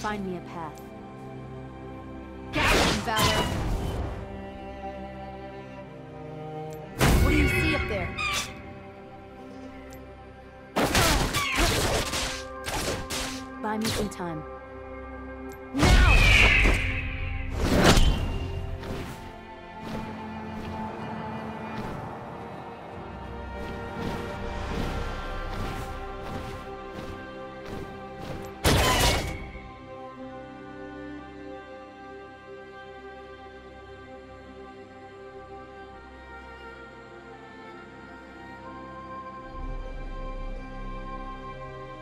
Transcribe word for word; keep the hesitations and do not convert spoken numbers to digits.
Find me a path. Gallon Valor! What do you see up there? Buy me some time. Now!